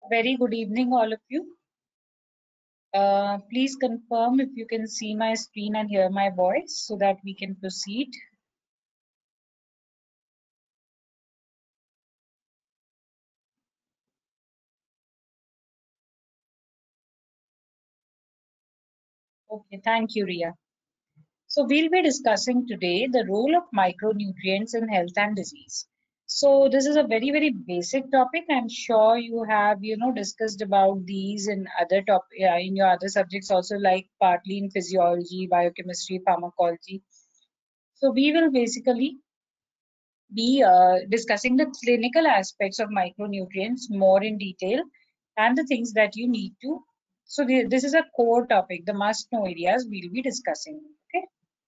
Very good evening, all of you. Please confirm if you can see my screen and hear my voice so that we can proceed. Okay, thank you, Ria. So we'll be discussing today the role of micronutrients in health and disease. So this is a very, very basic topic. I'm sure you have, discussed about these in other in your other subjects also, like partly in physiology, biochemistry, pharmacology. So we will basically be discussing the clinical aspects of micronutrients more in detail and the things that you need to. So this is a core topic, the must know areas we'll be discussing. Okay.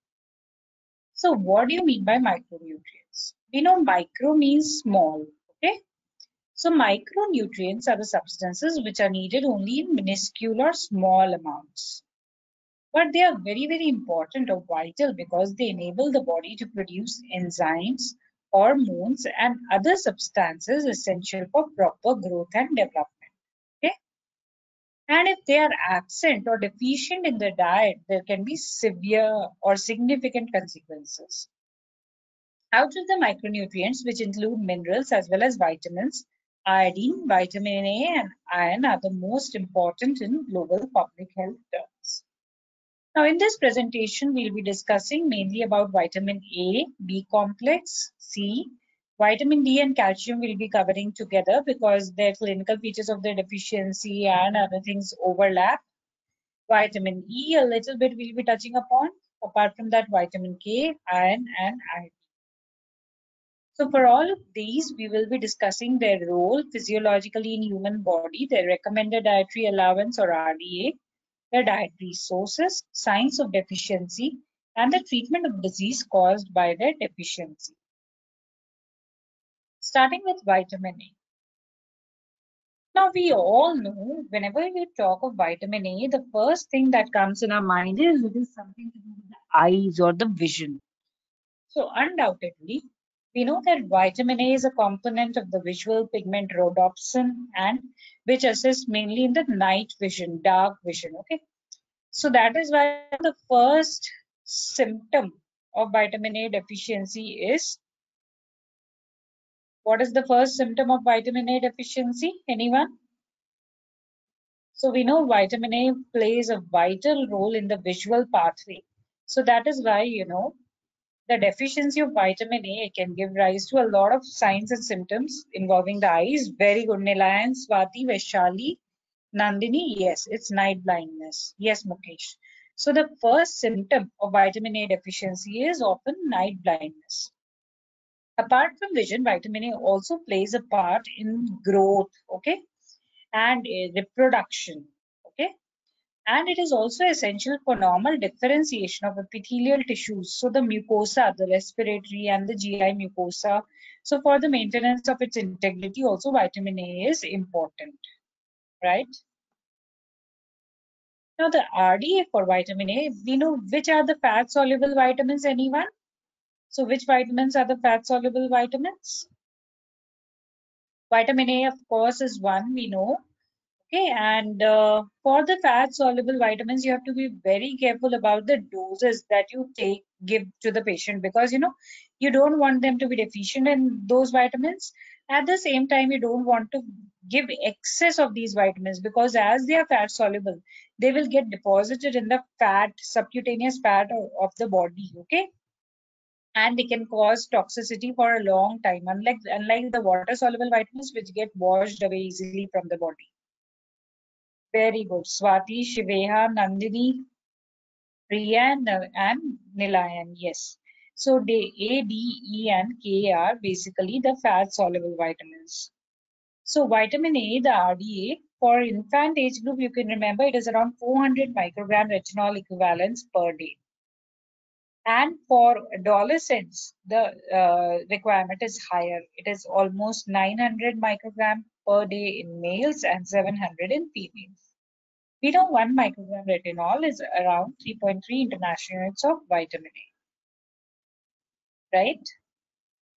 So what do you mean by micronutrients? We know micro means small. Okay. So micronutrients are the substances which are needed only in minuscule or small amounts. But they are very, very important or vital because they enable the body to produce enzymes, hormones, and other substances essential for proper growth and development. Okay? And if they are absent or deficient in the diet, there can be severe or significant consequences. Out of the micronutrients, which include minerals as well as vitamins, iodine, vitamin A, and iron are the most important in global public health terms. Now, in this presentation, we'll be discussing mainly about vitamin A, B complex, C, vitamin D and calcium will be covering together because their clinical features of their deficiency and other things overlap. Vitamin E, a little bit we'll be touching upon. Apart from that, vitamin K, iron, and iodine. So for all of these, we will be discussing their role physiologically in human body, their recommended dietary allowance or RDA, their dietary sources, signs of deficiency, and the treatment of disease caused by their deficiency. Starting with vitamin A. Now, we all know whenever we talk of vitamin A, the first thing that comes in our mind is it is something to do with the eyes or the vision. So, undoubtedly, we know that vitamin A is a component of the visual pigment rhodopsin and which assists mainly in the night vision, dark vision. Okay. So that is why the first symptom of vitamin A deficiency is, what is the first symptom of vitamin A deficiency? Anyone? So we know vitamin A plays a vital role in the visual pathway. So that is why, the deficiency of vitamin A can give rise to a lot of signs and symptoms involving the eyes. Very good, Nilayan, Swati, Vaishali, Nandini, yes, it's night blindness. Yes, Mukesh. So the first symptom of vitamin A deficiency is often night blindness. Apart from vision, vitamin A also plays a part in growth, okay, and reproduction, okay. And it is also essential for normal differentiation of epithelial tissues. So the mucosa, the respiratory and the GI mucosa. So for the maintenance of its integrity, also vitamin A is important, right? Now the RDA for vitamin A, we know which are the fat soluble vitamins, anyone? So which vitamins are the fat soluble vitamins? Vitamin A, of course, is one we know. Okay, and for the fat soluble vitamins, you have to be very careful about the doses that you give to the patient because you don't want them to be deficient in those vitamins. At the same time, you don't want to give excess of these vitamins because as they are fat soluble, they will get deposited in the fat, subcutaneous fat of the body. Okay, and they can cause toxicity for a long time, unlike the water soluble vitamins which get washed away easily from the body. Very good. Swati, Shiveha, Nandini, Priya, and Nilayan. Yes. So they A, D, E, and K are basically the fat soluble vitamins. So vitamin A, the RDA, for infant age group, you can remember it is around 400 microgram retinol equivalents per day. And for adolescents, the requirement is higher. It is almost 900 microgram per day in males and 700 in females. We know 1 microgram retinol is around 3.3 international units of vitamin A, right?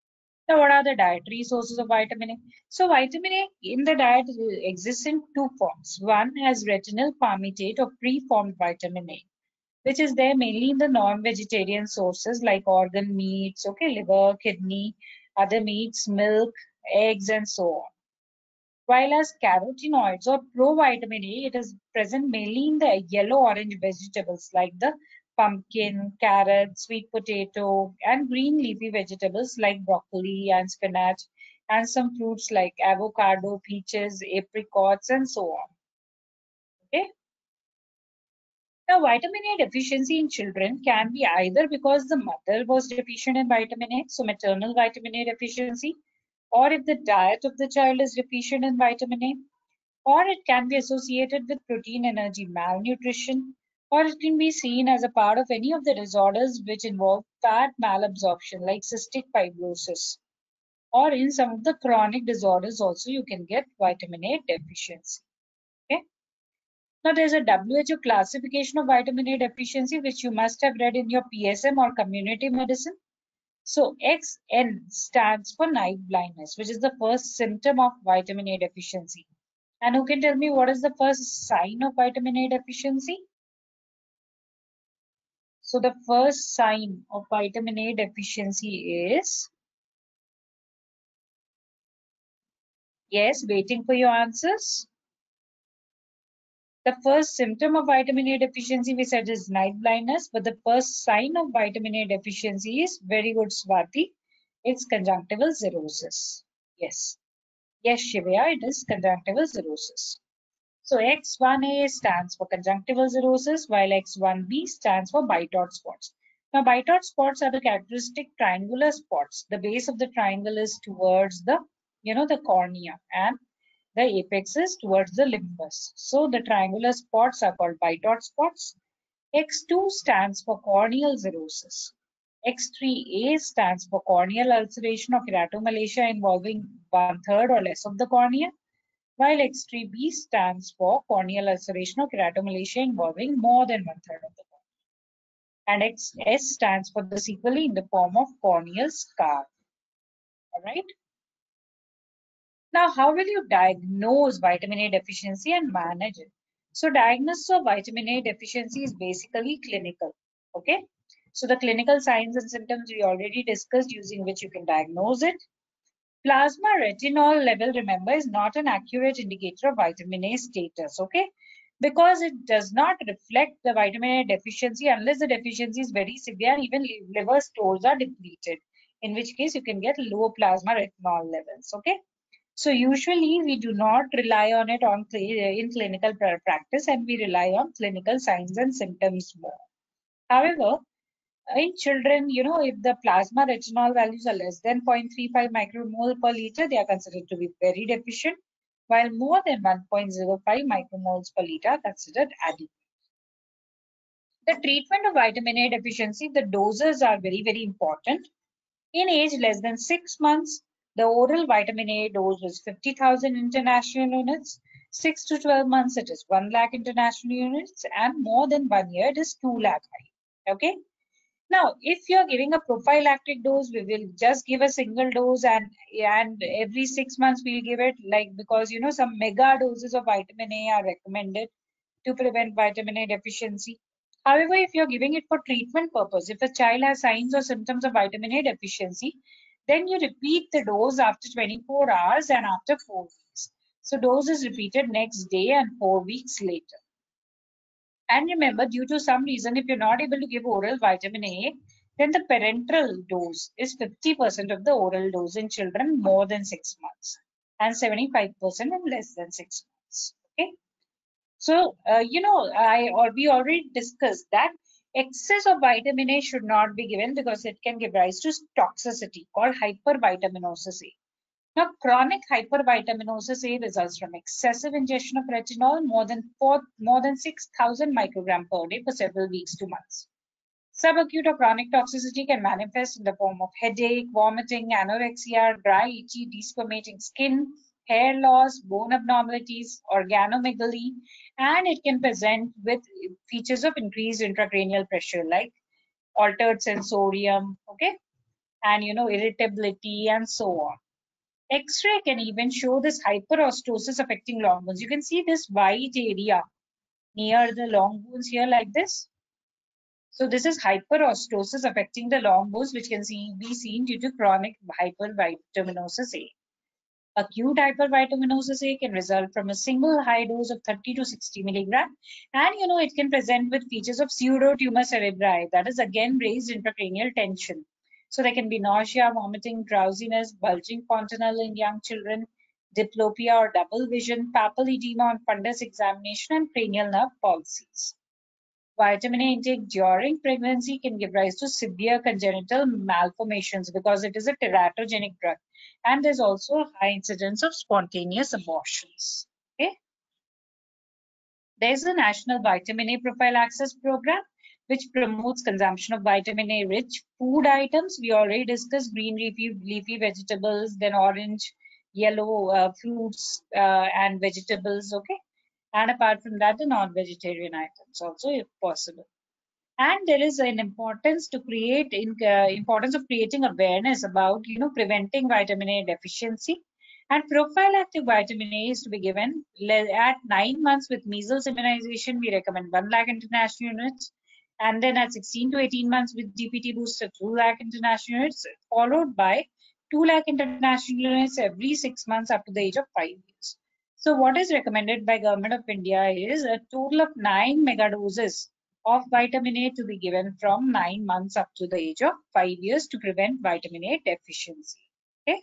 Now, what are the dietary sources of vitamin A? So, vitamin A in the diet exists in two forms. One has retinyl palmitate or preformed vitamin A, which is there mainly in the non-vegetarian sources like organ meats, okay, liver, kidney, other meats, milk, eggs, and so on. While as carotenoids or provitamin A, it is present mainly in the yellow-orange vegetables like the pumpkin, carrot, sweet potato, and green leafy vegetables like broccoli and spinach, and some fruits like avocado, peaches, apricots, and so on. Okay. Now, vitamin A deficiency in children can be either because the mother was deficient in vitamin A, so maternal vitamin A deficiency, or if the diet of the child is deficient in vitamin A, or it can be associated with protein energy malnutrition, or it can be seen as a part of any of the disorders which involve fat malabsorption like cystic fibrosis, or in some of the chronic disorders also you can get vitamin A deficiency. Okay. Now there's a WHO classification of vitamin A deficiency which you must have read in your PSM or community medicine. So XN stands for night blindness, which is the first symptom of vitamin A deficiency. And who can tell me what is the first sign of vitamin A deficiency? So the first sign of vitamin A deficiency is, yes, waiting for your answers. The first symptom of vitamin A deficiency we said is night blindness, but the first sign of vitamin A deficiency is very good, Swati. It's conjunctival cirrhosis. Yes. Yes, Shivya, it is conjunctival cirrhosis. So X1A stands for conjunctival cirrhosis, while X1B stands for Bitot spots. Now, Bitot spots are the characteristic triangular spots. The base of the triangle is towards the, the cornea, and the apex is towards the limbus. So the triangular spots are called Bitot spots. X2 stands for corneal cirrhosis. X3A stands for corneal ulceration or keratomalacia involving 1/3 or less of the cornea, while X3B stands for corneal ulceration or keratomalacia involving more than 1/3 of the cornea. And XS stands for the sequelae in the form of corneal scar. All right. Now, how will you diagnose vitamin A deficiency and manage it? So, diagnosis of vitamin A deficiency is basically clinical. Okay. So, the clinical signs and symptoms we already discussed, using which you can diagnose it. Plasma retinol level, remember, is not an accurate indicator of vitamin A status, okay? Because it does not reflect the vitamin A deficiency unless the deficiency is very severe, even liver stores are depleted, in which case you can get low plasma retinol levels, okay? So usually we do not rely on it in clinical practice, and we rely on clinical signs and symptoms more. However, in children, if the plasma retinol values are less than 0.35 micromole per liter, they are considered to be very deficient, while more than 1.05 micromoles per liter are considered adequate. The treatment of vitamin A deficiency, the doses are very, very important. In age less than 6 months, the oral vitamin A dose is 50,000 international units. 6 to 12 months, it is 1 lakh international units, and more than 1 year, it is 2 lakh. Okay. Now, if you're giving a prophylactic dose, we will just give a single dose, and every 6 months we'll give it, like, because some mega doses of vitamin A are recommended to prevent vitamin A deficiency. However, if you're giving it for treatment purpose, if a child has signs or symptoms of vitamin A deficiency, then you repeat the dose after 24 hours and after 4 weeks. So dose is repeated next day and 4 weeks later. And remember, due to some reason, if you're not able to give oral vitamin A, then the parenteral dose is 50% of the oral dose in children more than 6 months and 75% in less than 6 months. Okay. So, we already discussed that excess of vitamin A should not be given because it can give rise to toxicity called hypervitaminosis A. Now, chronic hypervitaminosis A results from excessive ingestion of retinol, more than 6,000 microgram per day for several weeks to months. Subacute or chronic toxicity can manifest in the form of headache, vomiting, anorexia, dry, itchy, desquamating skin, hair loss, bone abnormalities, organomegaly, and it can present with features of increased intracranial pressure like altered sensorium, okay, and irritability and so on. X-ray can even show this hyperostosis affecting long bones. You can see this white area near the long bones here like this. So this is hyperostosis affecting the long bones, which can be seen due to chronic hypervitaminosis A. Acute hypervitaminosis A can result from a single high dose of 30 to 60 milligram, and it can present with features of pseudotumor cerebri, that is again raised intracranial tension. So there can be nausea, vomiting, drowsiness, bulging fontanelle in young children, diplopia or double vision, papal edema on fundus examination, and cranial nerve palsies. Vitamin A intake during pregnancy can give rise to severe congenital malformations because it is a teratogenic drug. And there's also a high incidence of spontaneous abortions. Okay. There's a National Vitamin A Prophylaxis Program which promotes consumption of vitamin A rich food items. We already discussed green leafy vegetables, then orange, yellow fruits and vegetables. Okay. And apart from that, the non-vegetarian items also, if possible. And there is an importance to importance of creating awareness about preventing vitamin A deficiency. And prophylactic vitamin A is to be given at 9 months with measles immunization. We recommend 1 lakh international units, and then at 16 to 18 months with DPT booster 2 lakh international units, followed by 2 lakh international units every 6 months up to the age of 5 years. So what is recommended by Government of India is a total of 9 megadoses of vitamin A to be given from 9 months up to the age of 5 years to prevent vitamin A deficiency. Okay.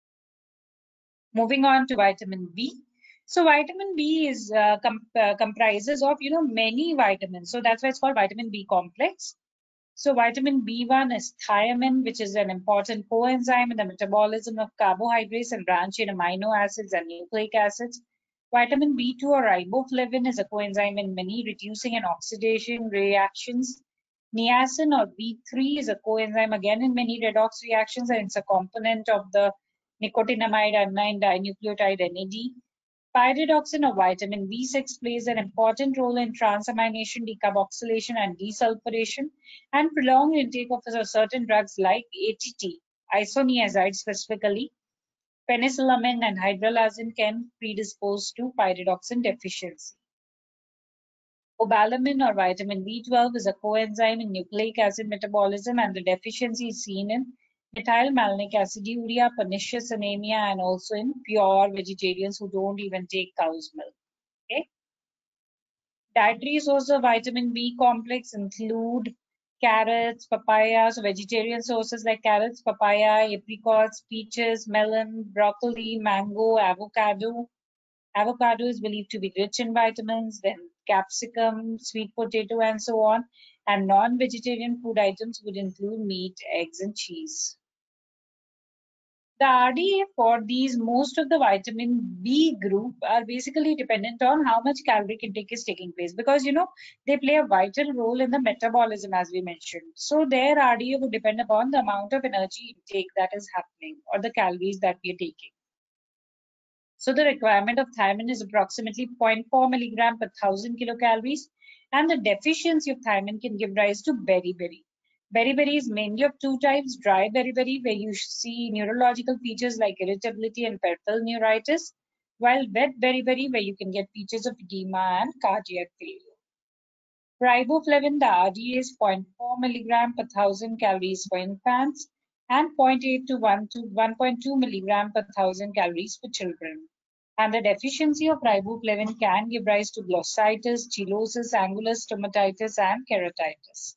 Moving on to vitamin B. So vitamin B is comprises of many vitamins. So that's why it's called vitamin B complex. So vitamin B1 is thiamine, which is an important coenzyme in the metabolism of carbohydrates and branched chain amino acids and nucleic acids. Vitamin B2 or riboflavin is a coenzyme in many reducing and oxidation reactions. Niacin or B3 is a coenzyme again in many redox reactions, and it's a component of the nicotinamide adenine dinucleotide NAD. Pyridoxine or vitamin B6 plays an important role in transamination, decarboxylation, and desulfuration, and prolonged intake of certain drugs like ATT, isoniazide specifically, penicillamine, and hydralazine can predispose to pyridoxine deficiency. Cobalamin or vitamin B12 is a coenzyme in nucleic acid metabolism, and the deficiency is seen in methylmalonic aciduria, pernicious anemia, and also in pure vegetarians who don't even take cow's milk. Okay. Dietary sources of vitamin B complex include carrots, papayas, vegetarian sources like carrots, papaya, apricots, peaches, melon, broccoli, mango, avocado. Avocado is believed to be rich in vitamins, then capsicum, sweet potato, and so on. And non-vegetarian food items would include meat, eggs, and cheese. The RDA for these, most of the vitamin B group are basically dependent on how much caloric intake is taking place, because they play a vital role in the metabolism, as we mentioned. So their RDA would depend upon the amount of energy intake that is happening or the calories that we are taking. So the requirement of thiamine is approximately 0.4 milligram per 1000 kilocalories, and the deficiency of thiamine can give rise to beriberi. Beriberi is mainly of two types: dry beriberi, where you see neurological features like irritability and peripheral neuritis, while wet beriberi, where you can get features of edema and cardiac failure. Riboflavin, the RDA is 0.4 milligram per 1000 calories for infants and 0.8 to 1.2 milligram per 1000 calories for children. And the deficiency of riboflavin can give rise to glossitis, cheilosis, angular stomatitis, and keratitis.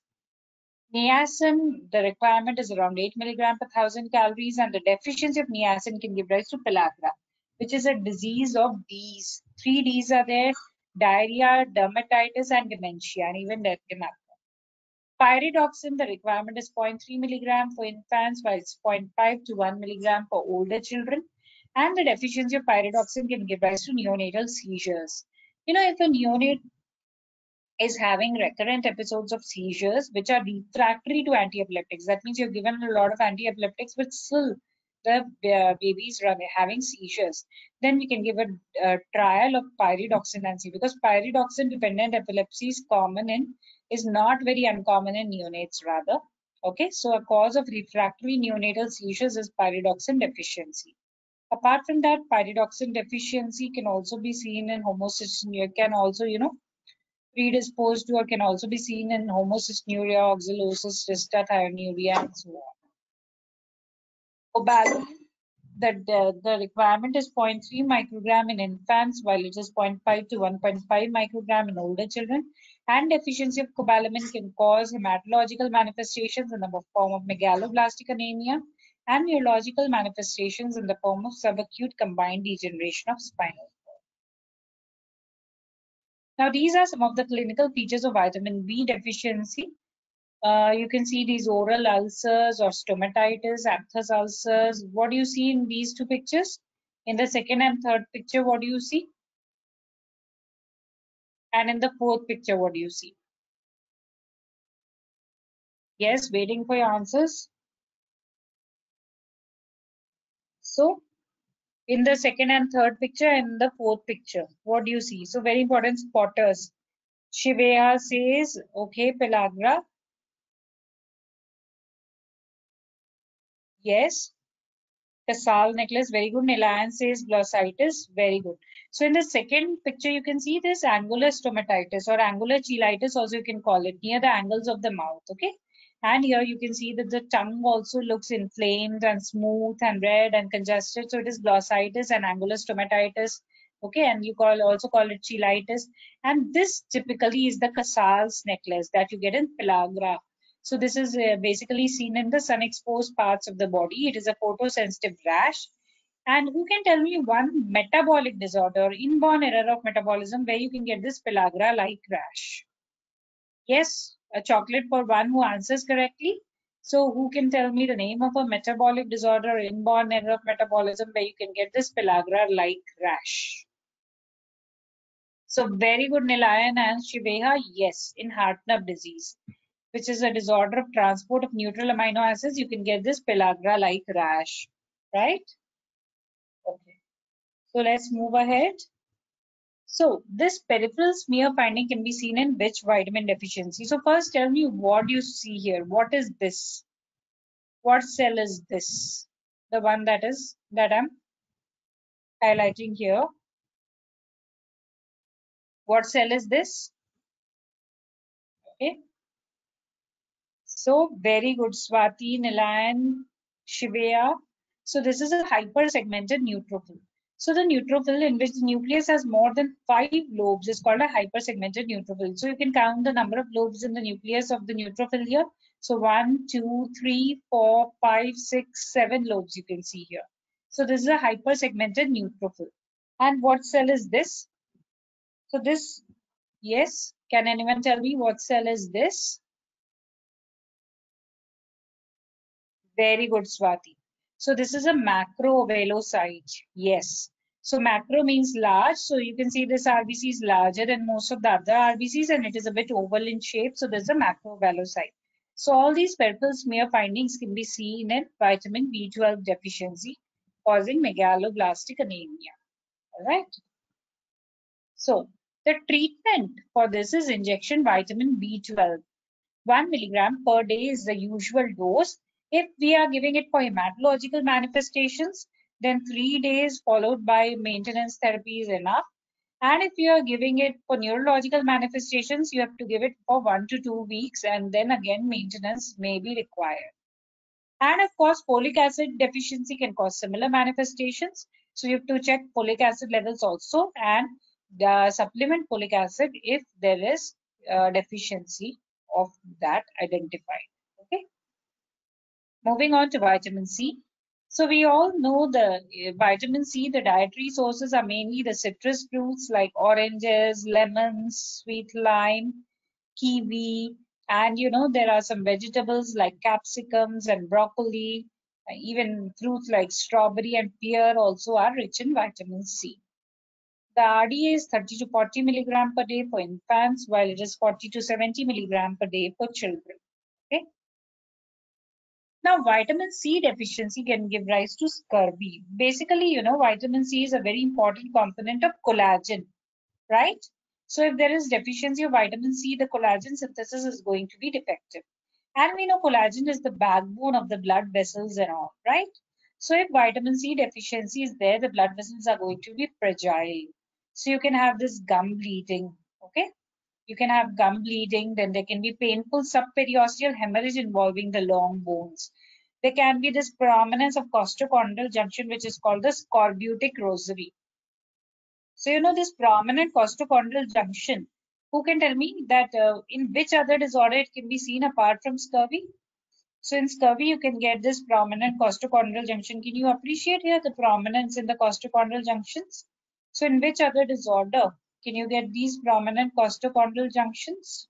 Niacin, the requirement is around 8 milligram per 1000 calories, and the deficiency of niacin can give rise to pellagra, which is a disease of Ds. 3 Ds are there: diarrhea, dermatitis, and dementia, and even death can happen. Pyridoxine, the requirement is 0.3 milligram for infants, while it's 0.5 to 1 milligram for older children. And the deficiency of pyridoxine can give rise to neonatal seizures. If a neonate is having recurrent episodes of seizures which are refractory to anti-epileptics, that means you're given a lot of anti-epileptics, but still the babies are having seizures, then we can give a trial of pyridoxine and see, because pyridoxine dependent epilepsy is not very uncommon in neonates rather. Okay, so a cause of refractory neonatal seizures is pyridoxine deficiency. Apart from that, pyridoxine deficiency can also be seen in homocystinuria, can also, predisposed to or can also be seen in homocystinuria, oxalosis, dysautonuria, and so on. Cobalamin, the requirement is 0.3 microgram in infants, while it is 0.5 to 1.5 microgram in older children. And deficiency of cobalamin can cause hematological manifestations in the form of megaloblastic anemia and neurological manifestations in the form of subacute combined degeneration of spinal cord. Now, these are some of the clinical features of vitamin B deficiency. You can see these oral ulcers or stomatitis, aphthous ulcers. What do you see in these two pictures? In the second and third picture, what do you see? And in the fourth picture, what do you see? Yes, waiting for your answers. So, in the second and third picture and the fourth picture, what do you see? So, very important spotters. Shivaya says, okay, pellagra. Yes. Casal necklace, very good. Nilayan says glossitis, very good. So in the second picture, you can see this angular stomatitis or angular cheilitis, also you can call it, near the angles of the mouth, okay? And here you can see that the tongue also looks inflamed and smooth and red and congested. So it is glossitis and angular stomatitis, okay? And you also call it cheilitis. And this typically is the Casal's necklace that you get in pellagra. So this is basically seen in the sun-exposed parts of the body. It is a photosensitive rash. And who can tell me one metabolic disorder, inborn error of metabolism, where you can get this pellagra-like rash? Yes, a chocolate for one who answers correctly. So who can tell me the name of a metabolic disorder, inborn error of metabolism, where you can get this pellagra-like rash? So very good, Nilayan and Shiveha. Yes, in Hartnup disease, which is a disorder of transport of neutral amino acids, you can get this pellagra-like rash, right? Okay. So let's move ahead. So this peripheral smear finding can be seen in which vitamin deficiency? So first tell me what you see here. What is this? What cell is this? The one that I'm highlighting here. What cell is this? Okay. So very good, Swati, Nilayan, Shivaya. So this is a hypersegmented neutrophil. So the neutrophil in which the nucleus has more than 5 lobes is called a hypersegmented neutrophil. So you can count the number of lobes in the nucleus of the neutrophil here. So 1, 2, 3, 4, 5, 6, 7 lobes you can see here. So this is a hypersegmented neutrophil. And what cell is this? So this, yes, can anyone tell me what cell is this? Very good, Swati. So this is a macroveilocyte. Yes. So macro means large. So you can see this RBC is larger than most of the other RBCs and it is a bit oval in shape. So there's a macroveilocyte. So all these peripheral smear findings can be seen in vitamin B12 deficiency causing megaloblastic anemia. All right. So the treatment for this is injection vitamin B12. 1 milligram per day is the usual dose. If we are giving it for hematological manifestations, then 3 days followed by maintenance therapy is enough. And if you are giving it for neurological manifestations, you have to give it for 1 to 2 weeks and then again maintenance may be required. And of course, folic acid deficiency can cause similar manifestations. So you have to check folic acid levels also and supplement folic acid if there is deficiency of that identified. Okay. Moving on to vitamin C. So we all know the vitamin C, the dietary sources are mainly the citrus fruits like oranges, lemons, sweet lime, kiwi, and there are some vegetables like capsicums and broccoli. Even fruits like strawberry and pear also are rich in vitamin C. The RDA is 30 to 40 milligram per day for infants, while it is 40 to 70 milligram per day for children. Okay. Now, vitamin C deficiency can give rise to scurvy. Basically, vitamin C is a very important component of collagen, right? So if there is deficiency of vitamin C, the collagen synthesis is going to be defective. And we know collagen is the backbone of the blood vessels and all, right? So if vitamin C deficiency is there, the blood vessels are going to be fragile. So you can have this gum bleeding, okay? You can have gum bleeding, then there can be painful subperiosteal hemorrhage involving the long bones. There can be this prominence of costochondral junction, which is called the scorbutic rosary. So, you know, this prominent costochondral junction, who can tell me that in which other disorder it can be seen apart from scurvy? So in scurvy, you can get this prominent costochondral junction. Can you appreciate here the prominence in the costochondral junctions? So in which other disorder can you get these prominent costochondral junctions?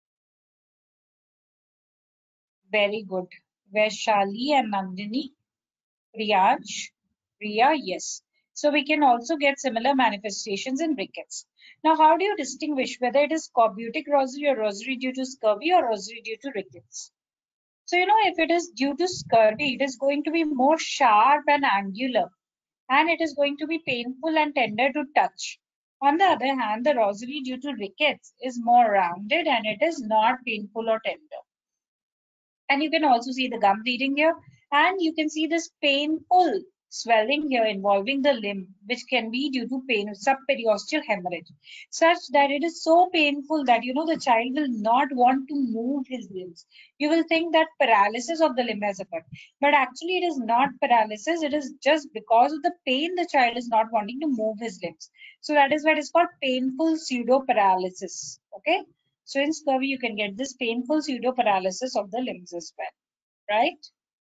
Very good. Vaishali and Nandini, Priyansh, Riya, yes. So we can also get similar manifestations in rickets. Now, how do you distinguish whether it is scorbutic rosary or rosary due to scurvy or rosary due to rickets? So, you know, if it is due to scurvy, it is going to be more sharp and angular, and it is going to be painful and tender to touch. On the other hand, the rosary due to rickets is more rounded and it is not painful or tender. And you can also see the gum bleeding here, and you can see this painful swelling here involving the limb, which can be due to pain subperiosteal hemorrhage, such that it is so painful that, you know, the child will not want to move his limbs. You will think that paralysis of the limb has occurred, but actually it is not paralysis. It is just because of the pain the child is not wanting to move his limbs. So that is why it is called painful pseudo paralysis. Okay. So in scurvy, you can get this painful pseudo paralysis of the limbs as well, right?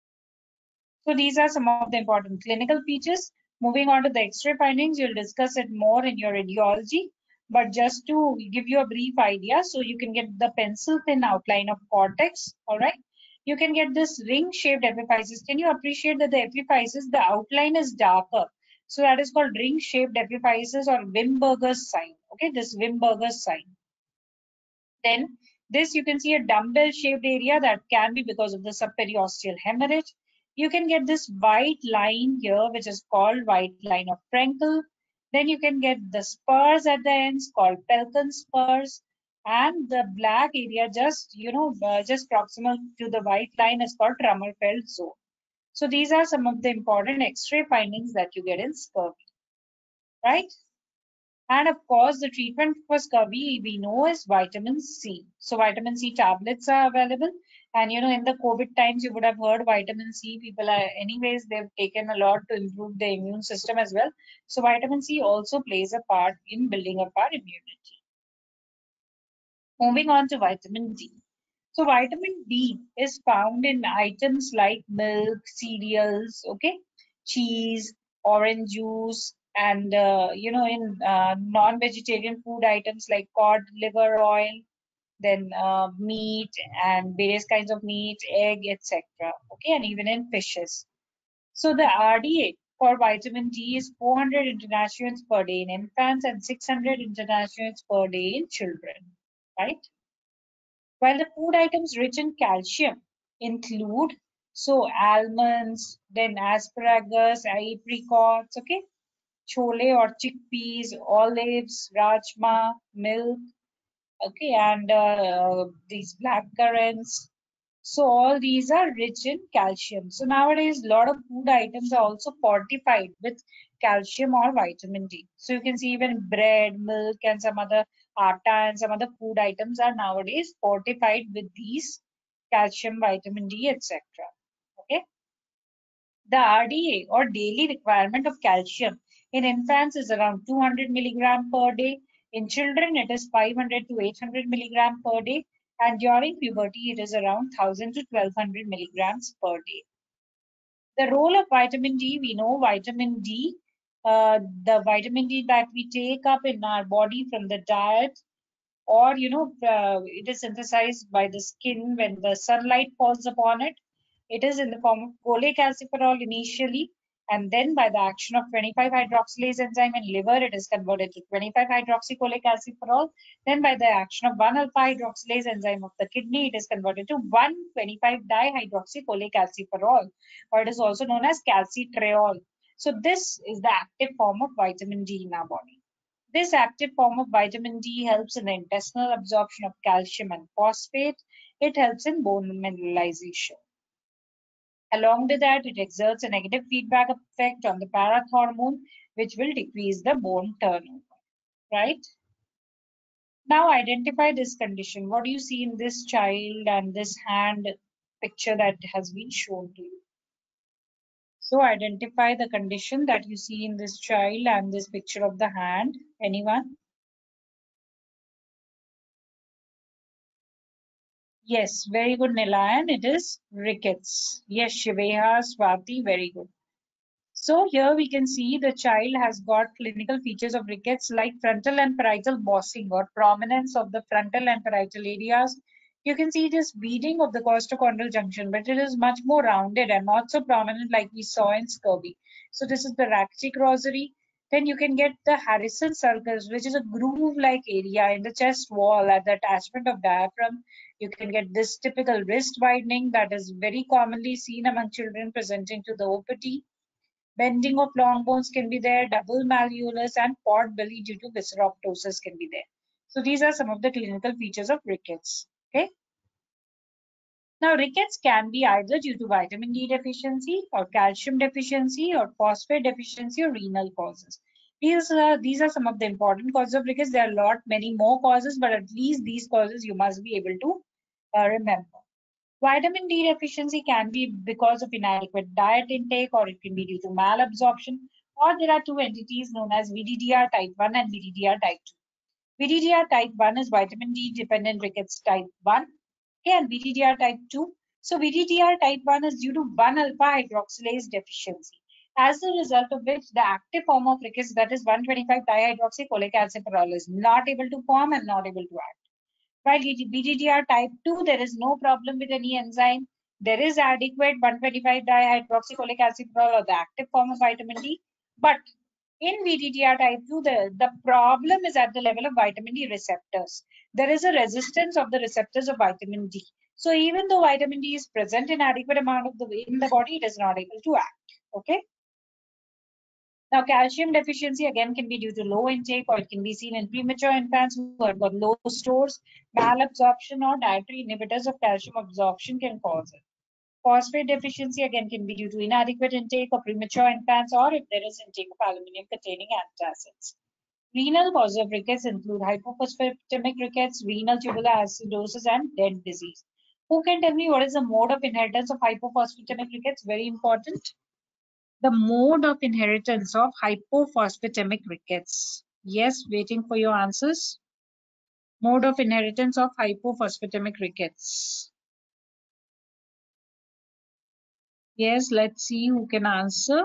So these are some of the important clinical features. Moving on to the X-ray findings, you'll discuss it more in your radiology. But just to give you a brief idea, so you can get the pencil thin outline of cortex, all right? You can get this ring-shaped epiphysis. Can you appreciate that the epiphysis, the outline is darker? So that is called ring-shaped epiphysis or Wimberger's sign. Okay, this Wimberger's sign. Then this you can see a dumbbell shaped area that can be because of the subperiosteal hemorrhage. You can get this white line here, which is called white line of Frenkel. Then you can get the spurs at the ends called Pelton spurs. And the black area just, just proximal to the white line is called Trummerfeld zone. So these are some of the important X-ray findings that you get in scurvy, right? And of course, the treatment for scurvy we know is vitamin C. So vitamin C tablets are available. And you know, in the COVID times, you would have heard vitamin C. People are, anyways, they've taken a lot to improve the immune system as well. So vitamin C also plays a part in building up our immunity. Moving on to vitamin D. So vitamin D is found in items like milk, cereals, okay, cheese, orange juice, and in non-vegetarian food items like cod liver oil, then meat and various kinds of meat, egg, etc. Okay, and even in fishes. So the RDA for vitamin D is 400 international units per day in infants and 600 international units per day in children, right? While the food items rich in calcium include almonds, then asparagus, apricots, okay, chole or chickpeas, olives, rajma, milk, okay, and these black currants. So all these are rich in calcium. So nowadays, a lot of food items are also fortified with calcium or vitamin D. So you can see even bread, milk, and some other atta and some other food items are nowadays fortified with these calcium, vitamin D, etc. Okay. The RDA or daily requirement of calcium in infants is around 200 milligram per day. In children, it is 500 to 800 milligram per day. And during puberty, it is around 1000 to 1200 milligrams per day. The role of vitamin D, we know vitamin D, the vitamin D that we take up in our body from the diet, or it is synthesized by the skin when the sunlight falls upon it. It is in the form of cholecalciferol initially, and then by the action of 25 hydroxylase enzyme in liver, it is converted to 25 hydroxycholecalciferol. Then by the action of 1 alpha hydroxylase enzyme of the kidney, it is converted to 1,25 dihydroxycholecalciferol, or it is also known as calcitriol. So this is the active form of vitamin D in our body. This active form of vitamin D helps in the intestinal absorption of calcium and phosphate. it helps in bone mineralization. Along with that, it exerts a negative feedback effect on the parathormone, which will decrease the bone turnover, right? Now identify this condition. What do you see in this child and this hand picture that has been shown to you? So identify the condition that you see in this child and this picture of the hand. Anyone? Yes, very good, Nilayan. It is rickets. Yes, Shiveha, Swati, very good. So here we can see the child has got clinical features of rickets like frontal and parietal bossing or prominence of the frontal and parietal areas. You can see this beading of the costochondral junction, but it is much more rounded and not so prominent like we saw in scurvy. So this is the Ractic rosary. Then you can get the Harrison sulcus, which is a groove-like area in the chest wall at the attachment of diaphragm. You can get this typical wrist widening that is very commonly seen among children presenting to the OPT. Bending of long bones can be there, double malleolus and pot belly due to visceroptosis can be there. So these are some of the clinical features of rickets. Okay. Now rickets can be either due to vitamin D deficiency or calcium deficiency or phosphate deficiency or renal causes. These are some of the important causes of rickets. There are a lot many more causes, but at least these causes you must be able to remember. Vitamin D deficiency can be because of inadequate diet intake, or it can be due to malabsorption, or there are two entities known as VDDR type 1 and VDDR type 2. VDDR type 1 is vitamin D dependent rickets type 1, okay, and VDDR type 2. So VDDR type 1 is due to 1 alpha hydroxylase deficiency, as a result of which the active form of rickets, that is 125 dihydroxycholecalciferol, is not able to form and not able to act. While BDDR type 2, there is no problem with any enzyme. There is adequate 125 dihydroxycholecalciferol or the active form of vitamin D. But in VDDR type 2, the problem is at the level of vitamin D receptors. There is a resistance of the receptors of vitamin D. So even though vitamin D is present in adequate amount of in the body, it is not able to act. Okay. Now, calcium deficiency again can be due to low intake, or it can be seen in premature infants who have got low stores. Malabsorption or dietary inhibitors of calcium absorption can cause it. Phosphate deficiency again can be due to inadequate intake of premature infants, or if there is intake of aluminium containing antacids. Renal causes of rickets include hypophosphatemic rickets, renal tubular acidosis, and dead disease. Who can tell me what is the mode of inheritance of hypophosphatemic rickets? Very important. The mode of inheritance of hypophosphatemic rickets. Yes, waiting for your answers. Mode of inheritance of hypophosphatemic rickets. Yes, let's see who can answer.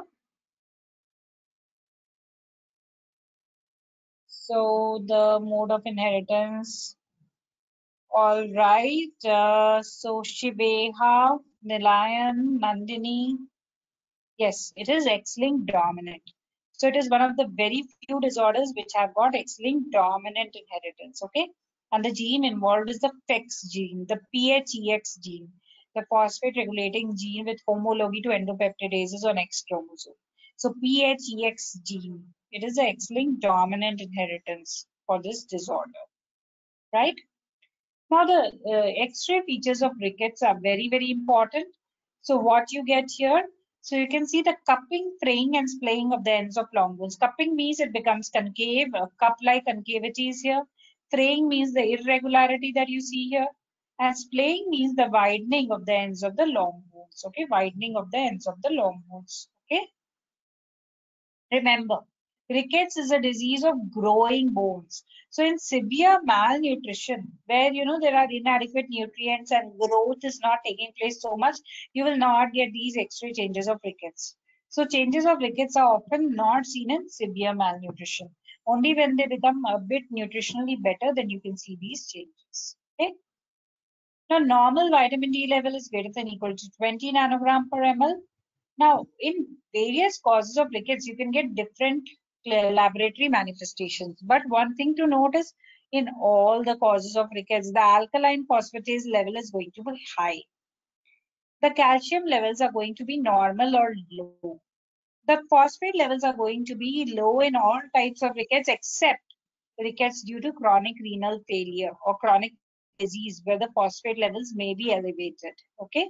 So the mode of inheritance. All right. So Shibeha, Nilayan, Nandini. Yes, it is X-linked dominant. So it is one of the very few disorders which have got X-linked dominant inheritance. Okay. And the gene involved is the PHEX gene, the PHEX gene, the phosphate regulating gene with homology to endopeptidases on X chromosome. So PHEX gene, it is the X-linked dominant inheritance for this disorder, right? Now the X-ray features of rickets are very, very important. So what you get here, so you can see the cupping, fraying and splaying of the ends of long bones. Cupping means it becomes concave, cup-like concavities here. Fraying means the irregularity that you see here. And splaying means the widening of the ends of the long bones. Okay, widening of the ends of the long bones. Okay. Remember, rickets is a disease of growing bones. So in severe malnutrition, where there are inadequate nutrients and growth is not taking place so much, you will not get these X-ray changes of rickets. So changes of rickets are often not seen in severe malnutrition. Only when they become a bit nutritionally better, then you can see these changes. Okay. Now, normal vitamin D level is greater than equal to 20 nanogram per ml. Now, in various causes of rickets, you can get different laboratory manifestations. But one thing to notice, in all the causes of rickets, the alkaline phosphatase level is going to be high. The calcium levels are going to be normal or low. The phosphate levels are going to be low in all types of rickets except rickets due to chronic renal failure or chronic disease where the phosphate levels may be elevated. Okay.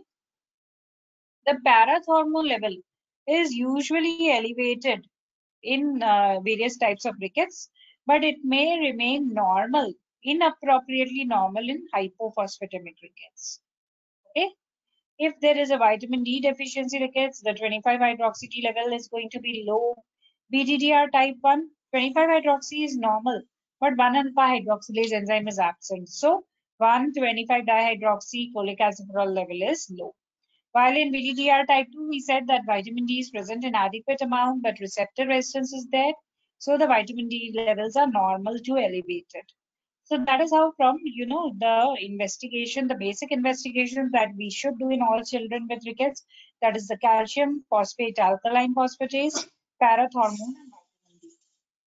The parathormone level is usually elevated in various types of rickets, but it may remain normal, inappropriately normal in hypophosphatemic rickets. Okay. If there is a vitamin D deficiency rickets, the 25-hydroxy T level is going to be low. BDDR type 1, 25-hydroxy is normal, but 1-alpha hydroxylase enzyme is absent. So 1,25-dihydroxy folic acid level is low. While in BDDR type 2, we said that vitamin D is present in adequate amount, but receptor resistance is there. So the vitamin D levels are normal to elevated. So that is how from, the investigation, the basic investigations that we should do in all children with rickets, that is the calcium phosphate alkaline phosphatase, parathormone, and vitamin D.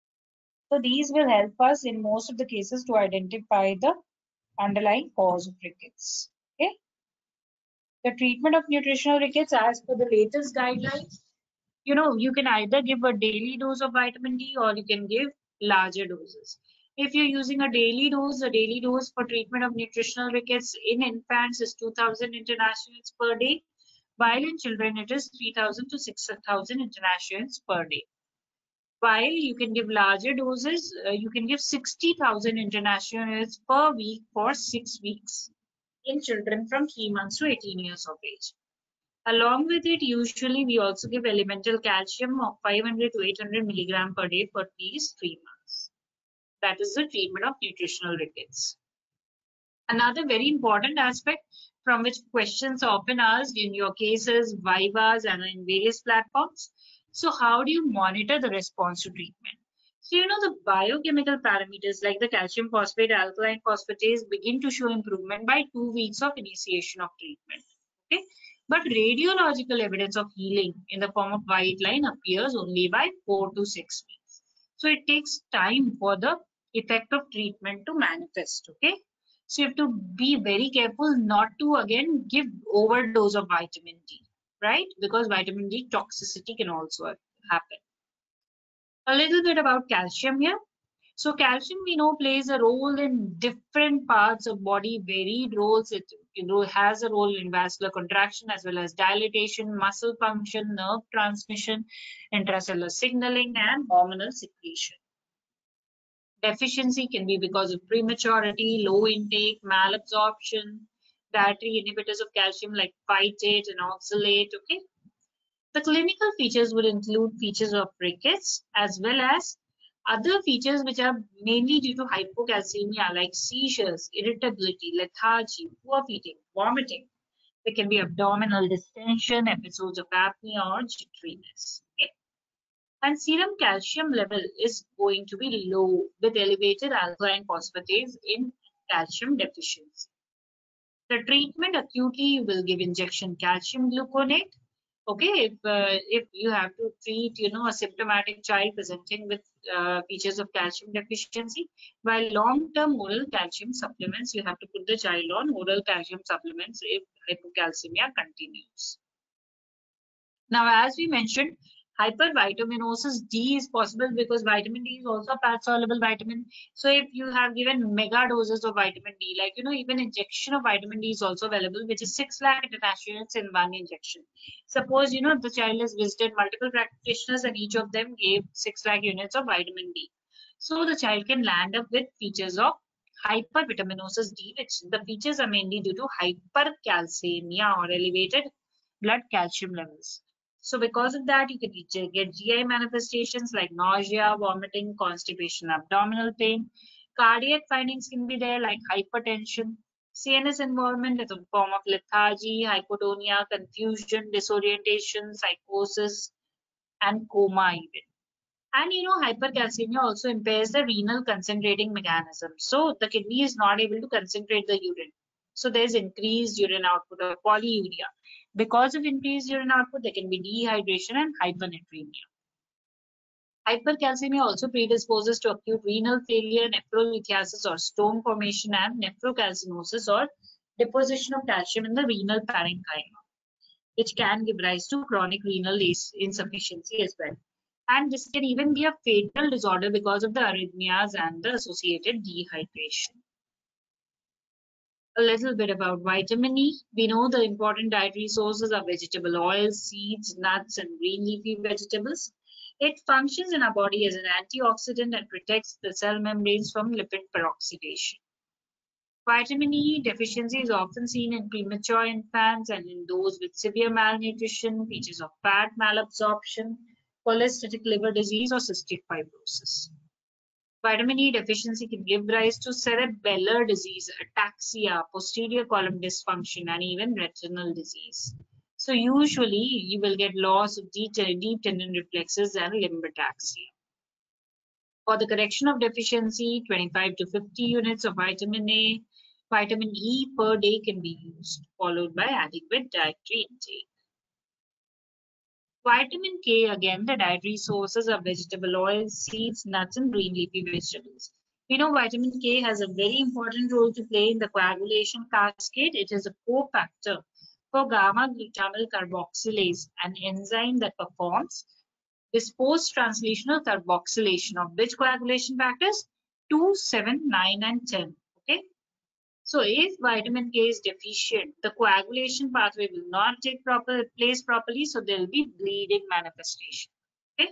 So these will help us in most of the cases to identify the underlying cause of rickets. Okay. The treatment of nutritional rickets as per the latest guidelines, you can either give a daily dose of vitamin D or you can give larger doses. If you're using a daily dose, the daily dose for treatment of nutritional rickets in infants is 2,000 international units per day, while in children it is 3,000 to 6,000 international units per day. While you can give larger doses, you can give 60,000 international units per week for 6 weeks in children from 3 months to 18 years of age. Along with it, usually we also give elemental calcium of 500 to 800 milligram per day for at least 3 months. That is the treatment of nutritional rickets. Another very important aspect from which questions are often asked in your cases, vivas, and in various platforms. So how do you monitor the response to treatment? So, the biochemical parameters like the calcium phosphate, alkaline phosphatase begin to show improvement by 2 weeks of initiation of treatment. Okay. But radiological evidence of healing in the form of white line appears only by 4 to 6 weeks. So it takes time for the effect of treatment to manifest. Okay. So you have to be very careful not to again give overdose of vitamin D, right? Because vitamin D toxicity can also happen. A little bit about calcium here. So calcium we know plays a role in different parts of body, varied roles. It has a role in vascular contraction as well as dilatation, muscle function, nerve transmission, intracellular signaling, and hormonal secretion. Deficiency can be because of prematurity, low intake, malabsorption, dietary inhibitors of calcium like phytate and oxalate. Okay. The clinical features would include features of rickets as well as other features which are mainly due to hypocalcemia like seizures, irritability, lethargy, poor feeding, vomiting. There can be abdominal distension, episodes of apnea or jitteriness. Okay? And serum calcium level is going to be low with elevated alkaline phosphatase in calcium deficiency. The treatment acutely, you will give injection calcium gluconate. Okay, if you have to treat, a symptomatic child presenting with features of calcium deficiency, while long-term oral calcium supplements, you have to put the child on oral calcium supplements if hypocalcemia continues. Now, as we mentioned, hypervitaminosis D is possible because vitamin D is also a fat-soluble vitamin. So if you have given mega doses of vitamin D, like, even injection of vitamin D is also available, which is 6 lakh international units in one injection. Suppose, the child has visited multiple practitioners and each of them gave 6 lakh units of vitamin D. So the child can land up with features of hypervitaminosis D, which the features are mainly due to hypercalcemia or elevated blood calcium levels. So because of that, you can get GI manifestations like nausea, vomiting, constipation, abdominal pain. Cardiac findings can be there like hypertension, CNS involvement in the form of lethargy, hypotonia, confusion, disorientation, psychosis, and coma even. And hypercalcemia also impairs the renal concentrating mechanism. So the kidney is not able to concentrate the urine. So there's increased urine output of polyuria. Because of increased urine output, there can be dehydration and hypernatremia. Hypercalcemia also predisposes to acute renal failure, nephrolithiasis or stone formation, and nephrocalcinosis or deposition of calcium in the renal parenchyma, which can give rise to chronic renal insufficiency as well. And this can even be a fatal disorder because of the arrhythmias and the associated dehydration. A little bit about vitamin E. We know the important dietary sources are vegetable oils, seeds, nuts, and green leafy vegetables. It functions in our body as an antioxidant and protects the cell membranes from lipid peroxidation. Vitamin E deficiency is often seen in premature infants and in those with severe malnutrition, features of fat malabsorption, cholestatic liver disease, or cystic fibrosis. Vitamin E deficiency can give rise to cerebellar disease, ataxia, posterior column dysfunction, and even retinal disease. So usually you will get loss of deep tendon reflexes and limb ataxia. For the correction of deficiency, 25 to 50 units of vitamin A, vitamin E per day can be used, followed by adequate dietary intake. Vitamin K, again, the dietary sources are vegetable oils, seeds, nuts, and green leafy vegetables. We know vitamin K has a very important role to play in the coagulation cascade. It is a cofactor for gamma glutamyl carboxylase, an enzyme that performs this post-translational carboxylation of which coagulation factors? 2, 7, 9, and 10. Okay. So if vitamin K is deficient, the coagulation pathway will not take place properly, so there will be bleeding manifestation. Okay.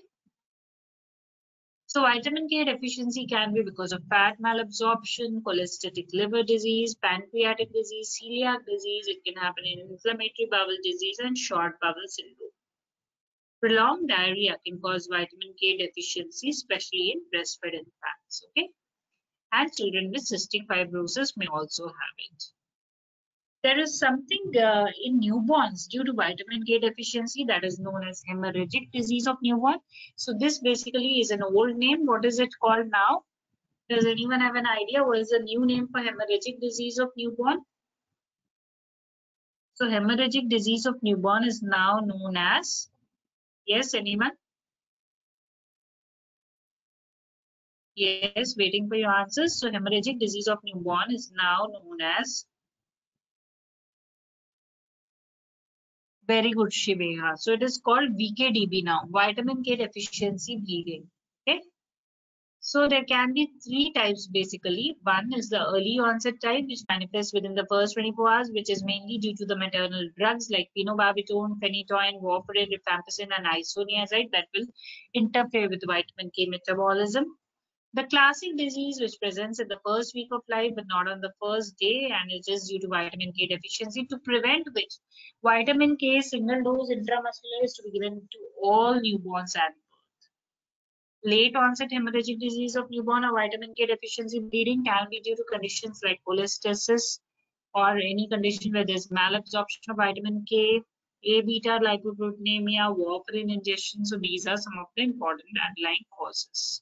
So vitamin K deficiency can be because of fat malabsorption, cholestatic liver disease, pancreatic disease, celiac disease. It can happen in inflammatory bowel disease and short bowel syndrome. Prolonged diarrhea can cause vitamin K deficiency, especially in breastfed infants. Okay. And children with cystic fibrosis may also have it. There is something in newborns due to vitamin K deficiency that is known as hemorrhagic disease of newborn. So this basically is an old name. What is it called now? Does anyone have an idea what is the new name for hemorrhagic disease of newborn? So hemorrhagic disease of newborn is now known as, yes, anyone? Yes, waiting for your answers. So hemorrhagic disease of newborn is now known as, very good, Shibeha. So it is called VKDB now, vitamin K deficiency bleeding. Okay. So there can be three types basically. One is the early onset type, which manifests within the first 24 hours, which is mainly due to the maternal drugs like phenobarbital, phenytoin, warfarin, rifampicin, and isoniazid that will interfere with vitamin K metabolism. The classic disease which presents in the first week of life but not on the first day, and it is due to vitamin K deficiency, to prevent which vitamin K single dose intramuscular is to be given to all newborns at birth. Late onset hemorrhagic disease of newborn or vitamin K deficiency bleeding can be due to conditions like cholestasis or any condition where there's malabsorption of vitamin K, A beta lipoproteinemia, warfarin ingestion. So these are some of the important underlying causes.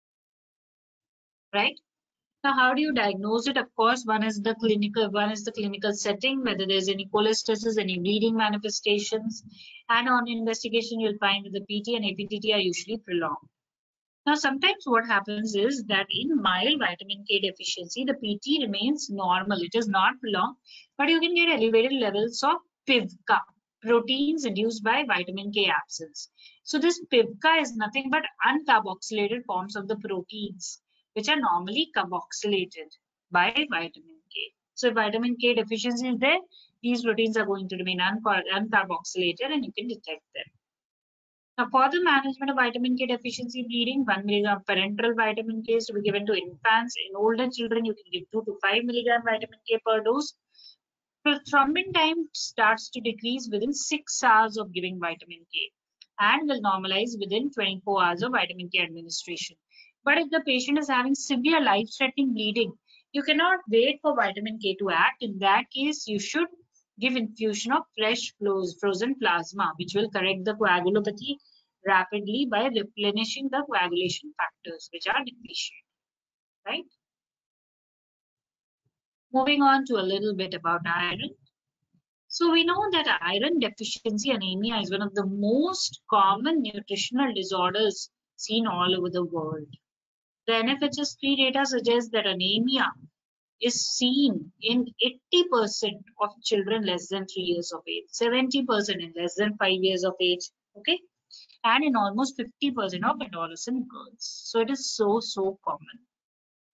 Right? Now, how do you diagnose it? Of course, one is the clinical setting, whether there's any cholestasis, any bleeding manifestations, and on investigation, you'll find that the PT and APTT are usually prolonged. Now, sometimes what happens is that in mild vitamin K deficiency, the PT remains normal. It is not prolonged, but you can get elevated levels of PIVKA, proteins induced by vitamin K absence. So this PIVKA is nothing but uncarboxylated forms of the proteins, which are normally carboxylated by vitamin K. So if vitamin K deficiency is there, these proteins are going to remain uncarboxylated and you can detect them. Now, for the management of vitamin K deficiency bleeding, 1 milligram parenteral vitamin K is to be given to infants. In older children, you can give 2 to 5 milligram vitamin K per dose. The thrombin time starts to decrease within 6 hours of giving vitamin K and will normalize within 24 hours of vitamin K administration. But if the patient is having severe life-threatening bleeding, you cannot wait for vitamin K to act. In that case, you should give infusion of fresh frozen plasma, which will correct the coagulopathy rapidly by replenishing the coagulation factors which are deficient, right? Moving on to a little bit about iron. So we know that iron deficiency anemia is one of the most common nutritional disorders seen all over the world. The NFHS3 data suggests that anemia is seen in 80% of children less than 3 years of age, 70% in less than 5 years of age, okay, and in almost 50% of adolescent girls. So it is so common.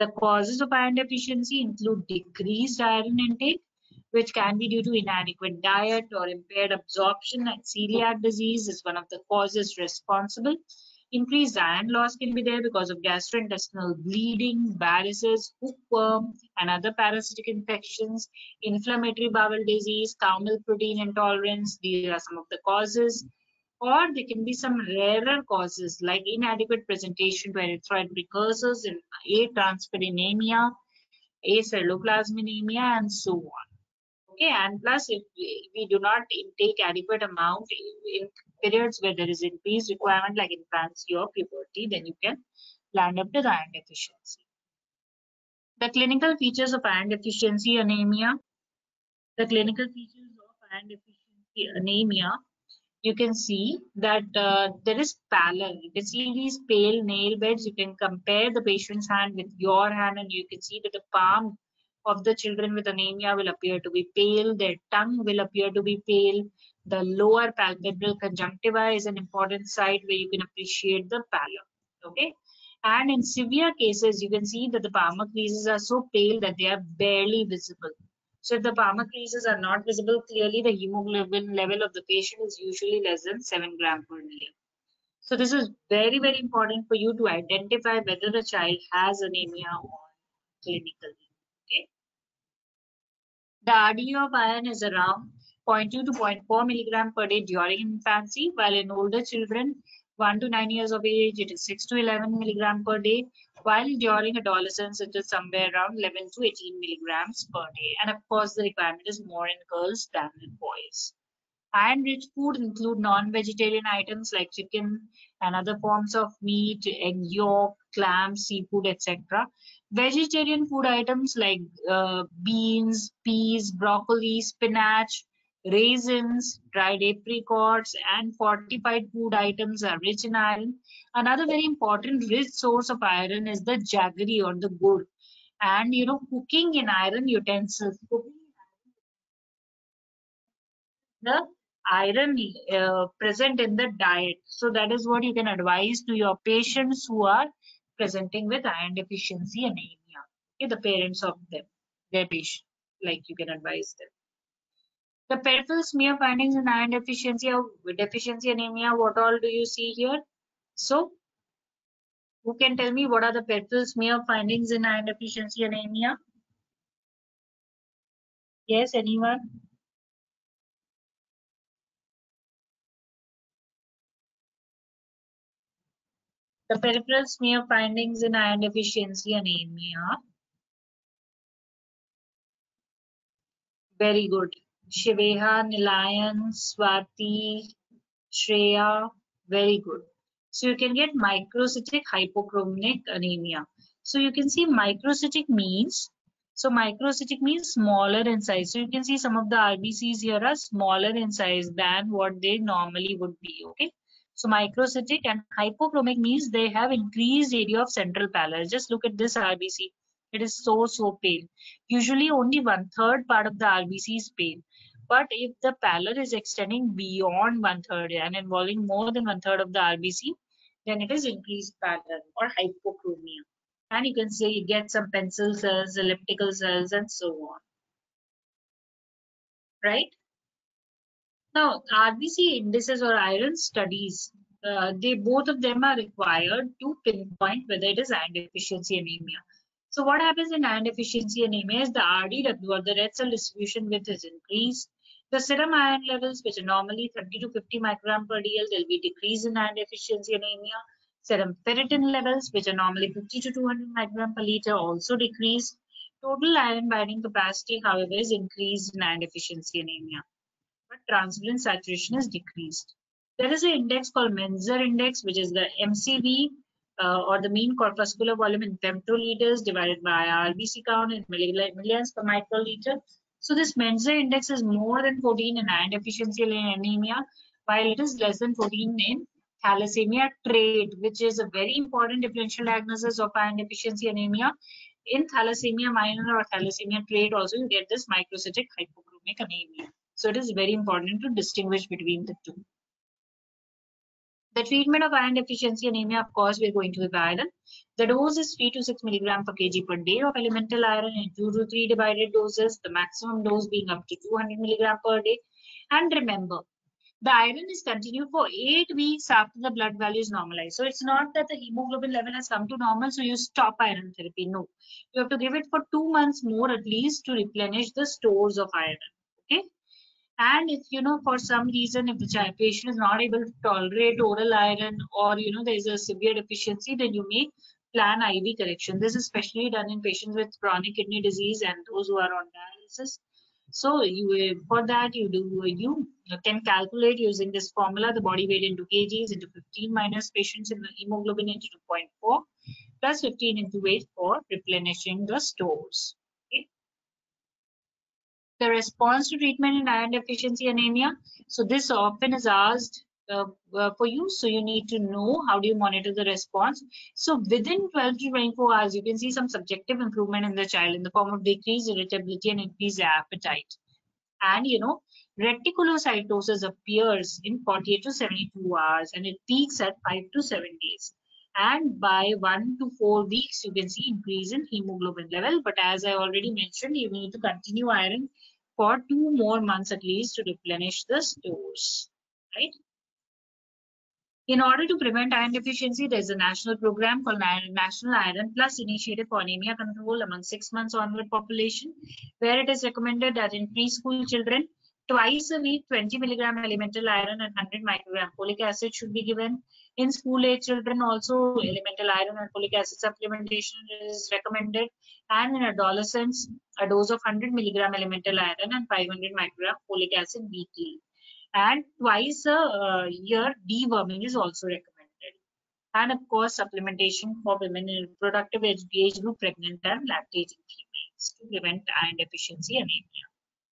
The causes of iron deficiency include decreased iron intake, which can be due to inadequate diet or impaired absorption, and celiac disease is one of the causes responsible. Increased iron loss can be there because of gastrointestinal bleeding, varices, hookworm, and other parasitic infections, inflammatory bowel disease, cow milk protein intolerance. These are some of the causes. Or there can be some rarer causes like inadequate presentation to erythroid precursors in atransferrinemia, aceruloplasminemia, and so on. Okay, and plus if we do not intake adequate amount in periods where there is increased requirement like infancy or puberty, then you can land up with iron deficiency. The clinical features of iron deficiency anemia. The clinical features of iron deficiency anemia, you can see that there is pallor. You can see these pale nail beds. You can compare the patient's hand with your hand, and you can see that the palm of the children with anemia will appear to be pale. Their tongue will appear to be pale. The lower palpebral conjunctiva is an important site where you can appreciate the pallor. Okay. And in severe cases, you can see that the palmar creases are so pale that they are barely visible. So if the palmar creases are not visible clearly, the hemoglobin level of the patient is usually less than 7 gram per milliliter. So this is very, very important for you to identify whether the child has anemia or clinically. Okay. The RDA of iron is around 0.2 to 0.4 milligram per day during infancy, while in older children, 1 to 9 years of age, it is 6 to 11 milligram per day, while during adolescence, it is somewhere around 11 to 18 milligrams per day. And of course, the requirement is more in girls than in boys. Iron-rich food include non-vegetarian items like chicken and other forms of meat, egg yolk, clams, seafood, etc. Vegetarian food items like beans, peas, broccoli, spinach, raisins, dried apricots, and fortified food items are rich in iron. Another very important rich source of iron is the jaggery or the gur. And cooking in iron utensils. The iron present in the diet. So that is what you can advise to your patients who are presenting with iron deficiency anemia. Okay, the parents of them, their patient, like you can advise them. The peripheral smear findings in iron deficiency anemia, what all do you see here? So who can tell me what are the peripheral smear findings in iron deficiency anemia? Yes, anyone? The peripheral smear findings in iron deficiency anemia. Very good. Shiveha, Nilayan, Swati, Shreya. Very good. So you can get microcytic hypochromic anemia. So you can see microcytic means, smaller in size. So you can see some of the RBCs here are smaller in size than what they normally would be. Okay. So microcytic and hypochromic means they have increased area of central pallor. Just look at this RBC. It is so pale. Usually only 1/3 part of the RBC is pale. But if the pallor is extending beyond 1/3 and involving more than 1/3 of the RBC, then it is increased pallor or hypochromia. And you can say you get some pencil cells, elliptical cells, and so on. Right? Now, RBC indices or iron studies, they both of them are required to pinpoint whether it is iron deficiency anemia. So what happens in iron deficiency anemia is the RDW or the red cell distribution width is increased. The serum iron levels, which are normally 30 to 50 microgram per DL, there will be decrease in iron deficiency anemia. Serum ferritin levels, which are normally 50 to 200 microgram per liter, also decrease. Total iron binding capacity, however, is increased in iron deficiency anemia, but transferrin saturation is decreased. There is an index called Menzer index, which is the MCV or the mean corpuscular volume in femtoliters divided by RBC count in millions per microliter. So this Menzer index is more than 14 in iron deficiency anemia, while it is less than 14 in thalassemia trait, which is a very important differential diagnosis of iron deficiency anemia. In thalassemia minor or thalassemia trait also you get this microcytic hypochromic anemia. So it is very important to distinguish between the two. The treatment of iron deficiency anemia, of course, we're going to with iron. The dose is 3 to 6 milligram per kg per day of elemental iron in 2 to 3 divided doses, the maximum dose being up to 200 milligram per day. And remember, the iron is continued for 8 weeks after the blood value is normalized. So it's not that the hemoglobin level has come to normal, so you stop iron therapy. No, you have to give it for 2 months more at least to replenish the stores of iron. Okay. And if for some reason if the patient is not able to tolerate oral iron, or there is a severe deficiency, then you may plan IV correction. This is especially done in patients with chronic kidney disease and those who are on dialysis. So for that you can calculate using this formula the body weight into kgs into 15 minus patients in the hemoglobin into 2.4 plus 15 into weight for replenishing the stores. Okay. The response to treatment in iron deficiency anemia. So this often is asked for you. So you need to know how do you monitor the response. So within 12 to 24 hours, you can see some subjective improvement in the child in the form of decreased irritability and increased appetite. And reticulocytosis appears in 48 to 72 hours and it peaks at 5 to 7 days. And by 1 to 4 weeks, you can see increase in hemoglobin level. But as I already mentioned, you need to continue iron for 2 more months at least to replenish the stores, right? In order to prevent iron deficiency, there is a national program called National Iron Plus Initiative for Anemia Control among 6 months onward population, where it is recommended that in preschool children, twice a week, 20 milligram elemental iron and 100 microgram folic acid should be given. In school-age children, also elemental iron and folic acid supplementation is recommended. And in adolescents, a dose of 100 milligram elemental iron and 500 microgram folic acid weekly. And twice a year deworming is also recommended. And of course, supplementation for women in reproductive age group, pregnant and lactating females to prevent iron deficiency anemia.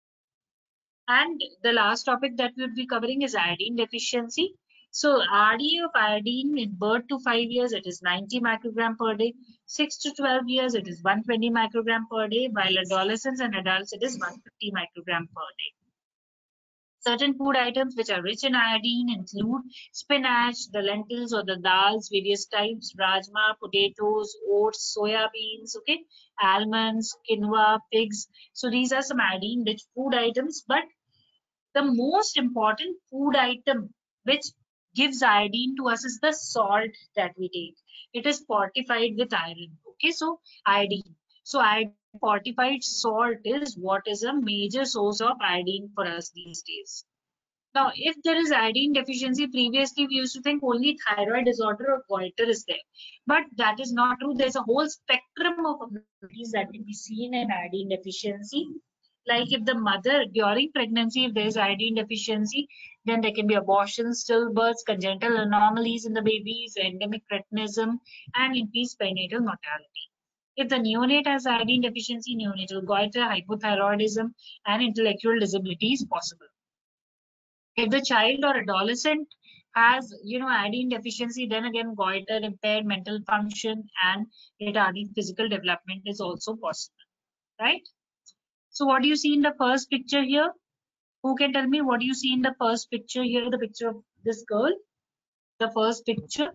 And the last topic that we'll be covering is iodine deficiency. So RDA of iodine in birth to 5 years, it is 90 microgram per day. 6 to 12 years, it is 120 microgram per day. While adolescents and adults, it is 150 microgram per day. Certain food items which are rich in iodine include spinach, the lentils or the dals, various types, rajma, potatoes, oats, soya beans, okay, almonds, quinoa, pigs. So these are some iodine-rich food items. But the most important food item which gives iodine to us is the salt that we take. It is fortified with iron. Okay, so iodine. So iodine fortified salt is what is a major source of iodine for us these days. Now, if there is iodine deficiency, previously we used to think only thyroid disorder or goiter is there. But that is not true. There's a whole spectrum of abnormalities that can be seen in iodine deficiency. Like if the mother during pregnancy, if there is iodine deficiency, then there can be abortions, stillbirths, congenital anomalies in the babies, endemic cretinism, and increased perinatal mortality. If the neonate has iodine deficiency, neonatal goiter, hypothyroidism, and intellectual disability is possible. If the child or adolescent has iodine deficiency, then again goiter, impaired mental function, and retarded physical development is also possible, right? So what do you see in the first picture here? Who can tell me what do you see in the first picture here, the picture of this girl? The first picture.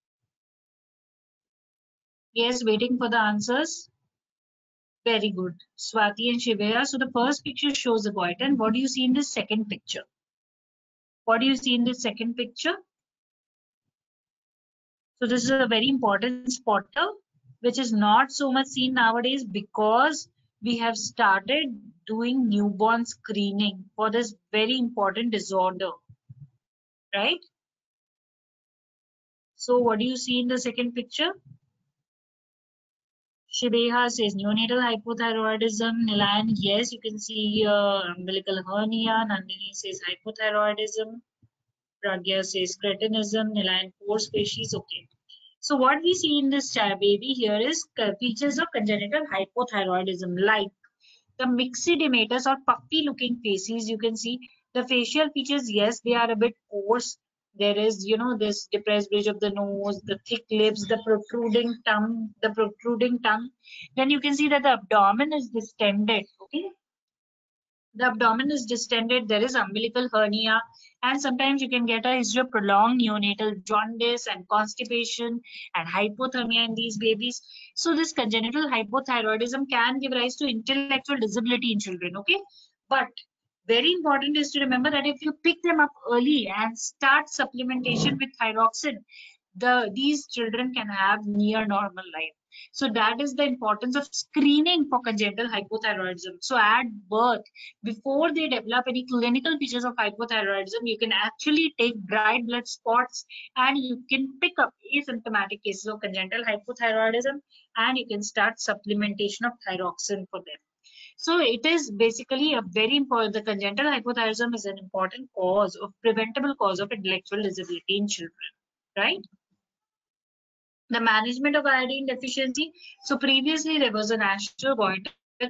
Yes, waiting for the answers. Very good. Swati and Shivaya. So the first picture shows the goiter. And what do you see in this second picture? What do you see in this second picture? So this is a very important spotter, which is not so much seen nowadays because we have started doing newborn screening for this very important disorder, right? So what do you see in the second picture? Shibeha says neonatal hypothyroidism. Nilan, yes, you can see umbilical hernia. Nandini says hypothyroidism. Pragya says cretinism. Nilan, 4 species. Okay. So what we see in this baby here is features of congenital hypothyroidism, like the myxedematous or puffy looking faces. You can see the facial features. Yes, they are a bit coarse. There is, this depressed bridge of the nose, the thick lips, the protruding tongue, Then you can see that the abdomen is distended. Okay. the abdomen is distended, there is umbilical hernia, and sometimes you can get a history of prolonged neonatal jaundice and constipation and hypothermia in these babies. So this congenital hypothyroidism can give rise to intellectual disability in children, okay? But very important is to remember that if you pick them up early and start supplementation with thyroxine, these children can have near normal life. So that is the importance of screening for congenital hypothyroidism. So at birth, before they develop any clinical features of hypothyroidism, you can actually take dried blood spots and you can pick up asymptomatic cases of congenital hypothyroidism, and you can start supplementation of thyroxine for them. So it is basically a very important, the congenital hypothyroidism is an important cause of preventable cause of intellectual disability in children, right? The management of iodine deficiency. So previously there was a national goiter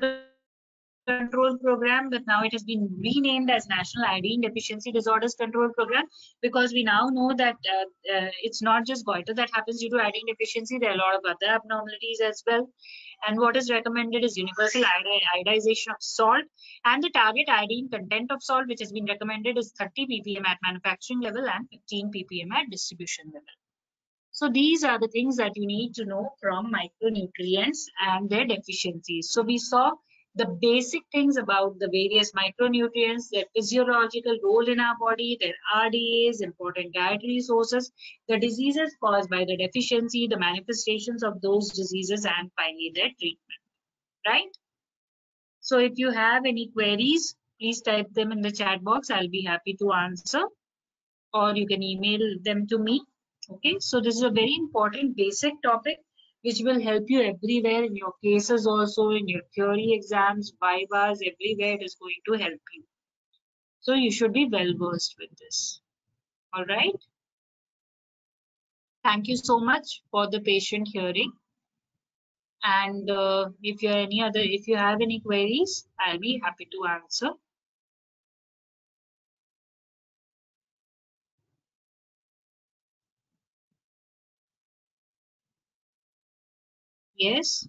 control program, but now it has been renamed as National Iodine Deficiency Disorders Control Program, because we now know that it's not just goiter that happens due to iodine deficiency. There are a lot of other abnormalities as well. And what is recommended is universal iodization of salt, and the target iodine content of salt, which has been recommended, is 30 ppm at manufacturing level and 15 ppm at distribution level. So these are the things that you need to know from micronutrients and their deficiencies. So we saw the basic things about the various micronutrients, their physiological role in our body, their RDAs, important dietary sources, the diseases caused by the deficiency, the manifestations of those diseases, and finally their treatment, right? So if you have any queries, please type them in the chat box. I'll be happy to answer, or you can email them to me. Okay, so this is a very important basic topic which will help you everywhere in your cases, also in your theory exams, vivas, everywhere it is going to help you. So you should be well versed with this. All right. Thank you so much for the patient hearing. And if you have any queries, I'll be happy to answer. Yes.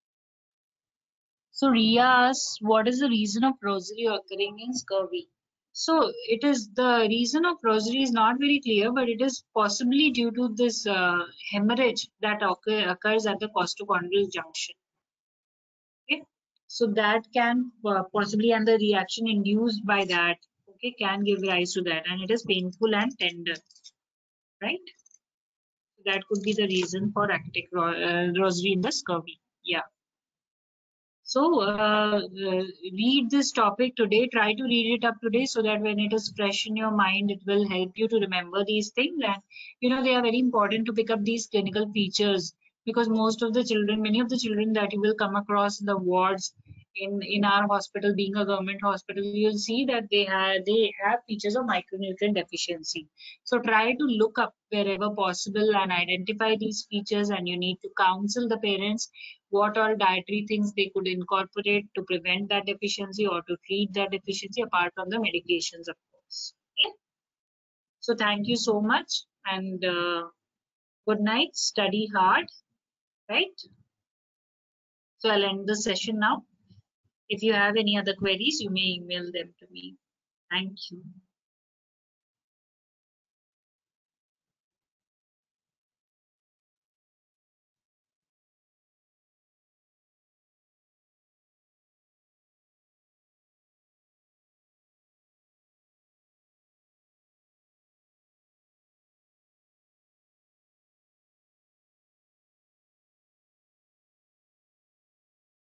So Ria asks, what is the reason of rosary occurring in scurvy? So it is, the reason of rosary is not very clear, but it is possibly due to this hemorrhage that occurs at the costochondral junction. Okay, so that can possibly, and the reaction induced by that, okay, can give rise to that, and it is painful and tender, right? That could be the reason for actic rosary in the scurvy. Yeah. So read this topic today, try to read it up today so that when it is fresh in your mind, it will help you to remember these things. And, you know, they are very important to pick up these clinical features, because most of the children, many of the children that you will come across in the wards in our hospital, being a government hospital, you'll see that they have features of micronutrient deficiency. So try to look up wherever possible and identify these features, and you need to counsel the parents what all dietary things they could incorporate to prevent that deficiency or to treat that deficiency, apart from the medications, of course. Okay? So thank you so much, and good night. Study hard, right? So I'll end the session now. If you have any other queries, you may email them to me. Thank you.